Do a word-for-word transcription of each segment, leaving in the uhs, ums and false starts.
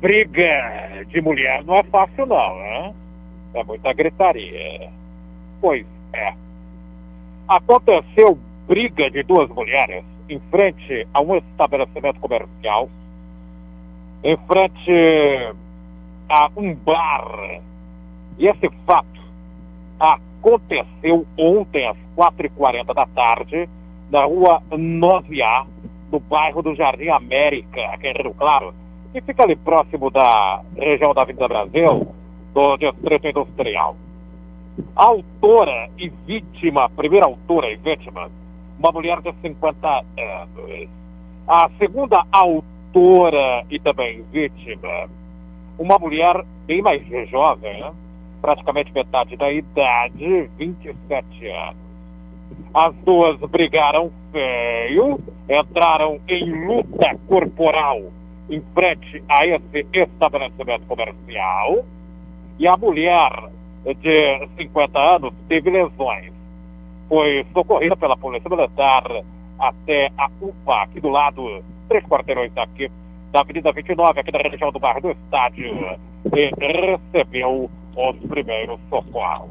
briga de mulher não é fácil não, né? É muita gritaria. Pois é. Aconteceu briga de duas mulheres em frente a um estabelecimento comercial, em frente a um bar. E esse fato aconteceu ontem às quatro e quarenta da tarde, na rua nove A, no bairro do Jardim América, aqui em Rio Claro, que fica ali próximo da região da Avenida Brasil, do Distrito Industrial. A autora e vítima, a primeira autora e vítima, uma mulher de cinquenta anos. A segunda autora e também vítima, uma mulher bem mais jovem, né? Praticamente metade da idade, vinte e sete anos. As duas brigaram feio, entraram em luta corporal em frente a esse estabelecimento comercial, e a mulher de cinquenta anos teve lesões. Foi socorrida pela Polícia Militar até a U P A, aqui do lado, três quarteirões daqui, da Avenida vinte e nove, aqui da região do bairro do Estádio, e recebeu os primeiros socorros.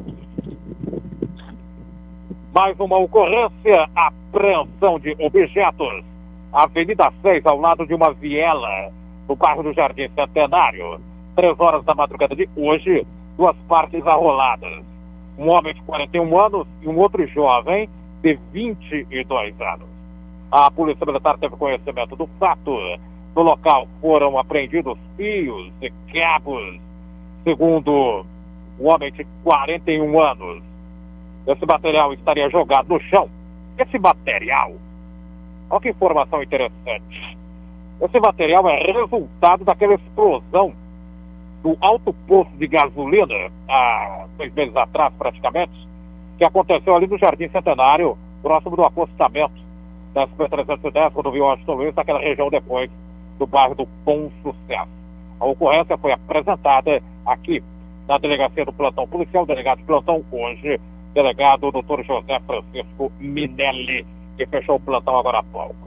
Mais uma ocorrência, apreensão de objetos, Avenida seis, ao lado de uma viela, no bairro do Jardim Centenário. Três horas da madrugada de hoje, duas partes arroladas. Um homem de quarenta e um anos e um outro jovem de vinte e dois anos. A Polícia Militar teve conhecimento do fato. No local foram apreendidos fios e cabos, segundo o homem de quarenta e um anos. Esse material estaria jogado no chão. Esse material, olha que informação interessante. Esse material é resultado daquela explosão do alto posto de gasolina, há seis meses atrás praticamente, que aconteceu ali no Jardim Centenário, próximo do acostamento da S P trezentos e dez, rodovia Washington Luiz, naquela região depois do bairro do Bom Sucesso. A ocorrência foi apresentada aqui na delegacia do plantão policial, delegado de plantão hoje, delegado doutor José Francisco Minelli, que fechou o plantão agora há pouco.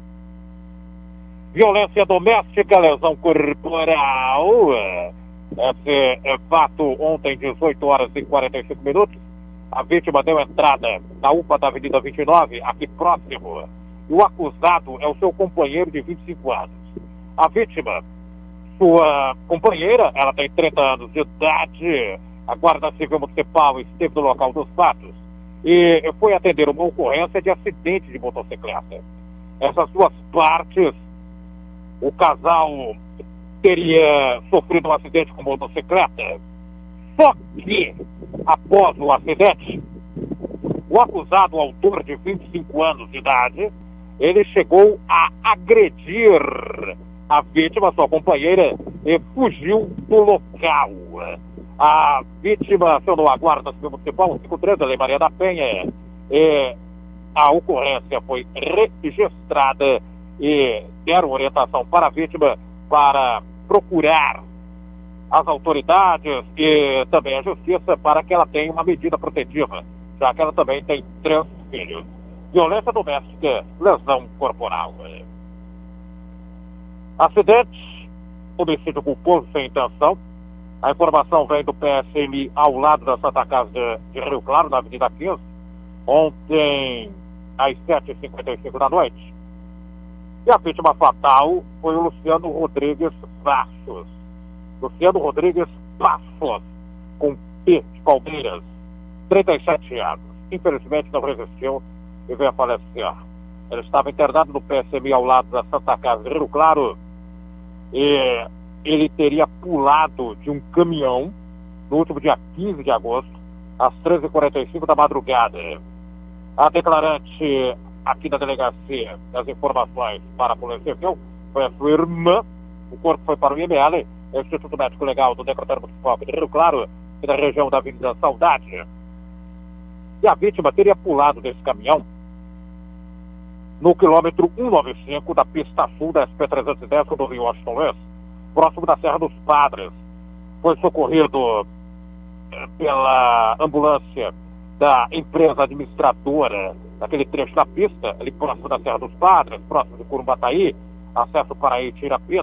Violência doméstica, lesão corporal. Esse fato ontem, dezoito horas e quarenta e cinco minutos. A vítima deu entrada na U P A da Avenida vinte e nove, aqui próximo. E o acusado é o seu companheiro de vinte e cinco anos. A vítima, sua companheira, ela tem trinta anos de idade. A Guarda Civil Municipal esteve no local dos fatos e foi atender uma ocorrência de acidente de motocicleta. Essas duas partes, o casal teria sofrido um acidente com motocicleta, só que, após o acidente, o acusado, o autor de vinte e cinco anos de idade, ele chegou a agredir a vítima, sua companheira, e fugiu do local. A vítima acionou a Guarda Civil Municipal, cinquenta e três, da Lei Maria da Penha, e a ocorrência foi registrada e deram orientação para a vítima para procurar as autoridades e também a justiça para que ela tenha uma medida protetiva, já que ela também tem três filhos. Violência doméstica, lesão corporal. Acidente, homicídio culposo sem intenção. A informação vem do P S M ao lado da Santa Casa de, de Rio Claro, na Avenida quinze, ontem às sete e cinquenta e cinco da noite. E a vítima fatal foi o Luciano Rodrigues Passos. Luciano Rodrigues Passos, com P de Palmeiras, trinta e sete anos. Infelizmente não resistiu e veio a falecer. Ele estava internado no P S M ao lado da Santa Casa de Rio Claro e ele teria pulado de um caminhão no último dia quinze de agosto, às treze e quarenta e cinco da madrugada. A declarante aqui da delegacia das informações para a Polícia Civil foi a sua irmã. O corpo foi para o I M L, Instituto Médico Legal do Necrotério Municipal de Rio Claro, e da região da Avenida Saudade. E a vítima teria pulado desse caminhão no quilômetro cento e noventa e cinco da pista sul da S P trezentos e dez, rodovia Washington Luiz, próximo da Serra dos Padres. Foi socorrido eh, pela ambulância da empresa administradora daquele trecho da pista, ali próximo da Serra dos Padres, próximo de Curumbataí, acesso para Itirapina.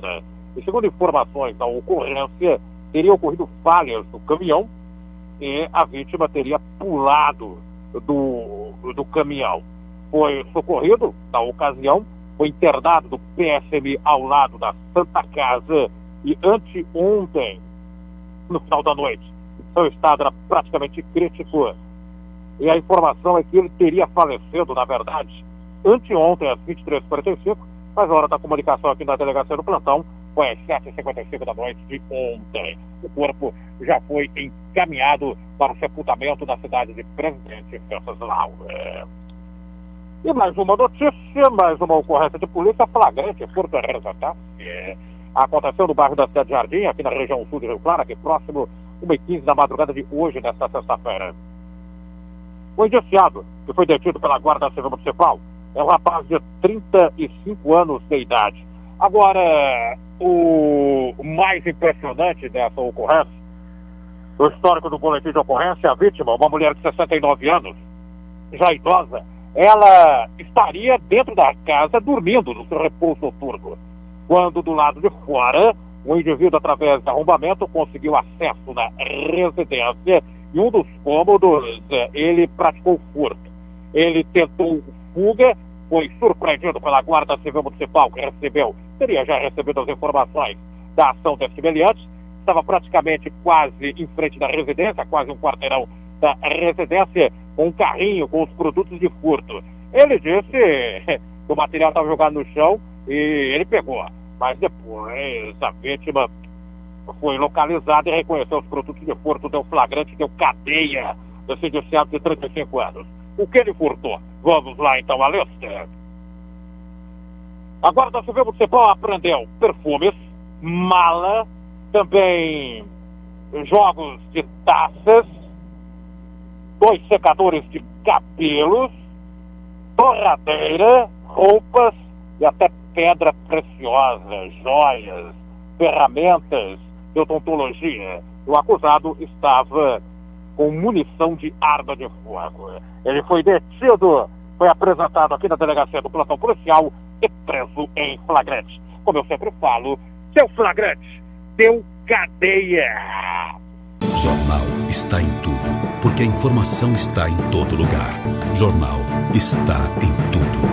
E segundo informações da ocorrência, teria ocorrido falhas no caminhão e a vítima teria pulado do, do caminhão. Foi socorrido na ocasião, foi internado do P S M ao lado da Santa Casa e anteontem, no final da noite, seu estado era praticamente crítico. E a informação é que ele teria falecido, na verdade, anteontem, às vinte e três e quarenta e cinco, mas a hora da comunicação aqui na delegacia do plantão foi às sete e cinquenta e cinco da noite de ontem. O corpo já foi encaminhado para o sepultamento na cidade de Presidente Venceslau. É... E mais uma notícia, mais uma ocorrência de polícia flagrante, Fortaleza, tá? É... Aconteceu no bairro da Cidade Jardim, aqui na região sul de Rio Claro, aqui próximo, uma e quinze da madrugada de hoje, nesta sexta-feira. O indiciado, que foi detido pela Guarda Civil Municipal, é um rapaz de trinta e cinco anos de idade. Agora, o mais impressionante dessa ocorrência, o histórico do boletim de ocorrência, a vítima, uma mulher de sessenta e nove anos, já idosa, ela estaria dentro da casa dormindo no seu repouso noturno, quando do lado de fora, o indivíduo, através de arrombamento, conseguiu acesso na residência e um dos cômodos, ele praticou furto. Ele tentou fuga, foi surpreendido pela Guarda Civil Municipal, que recebeu, teria já recebido as informações da ação desse meliante, estava praticamente quase em frente da residência, quase um quarteirão da residência, com um carrinho com os produtos de furto. Ele disse que o material estava jogado no chão e ele pegou, mas depois a vítima foi localizada e reconheceu os produtos de furto, deu flagrante, deu cadeia desse indiciado de trinta e cinco anos. O que ele furtou? Vamos lá então, a lista. A Guarda Civil Municipal apreendeu perfumes, mala, também jogos de taças, dois secadores de cabelos, torradeira, roupas e até pedra preciosa, joias, ferramentas de odontologia. O acusado estava com munição de arma de fogo. Ele foi detido, foi apresentado aqui na delegacia do plantão policial e preso em flagrante. Como eu sempre falo, seu flagrante deu cadeia. Jornal está em tudo, porque a informação está em todo lugar. Jornal está em tudo.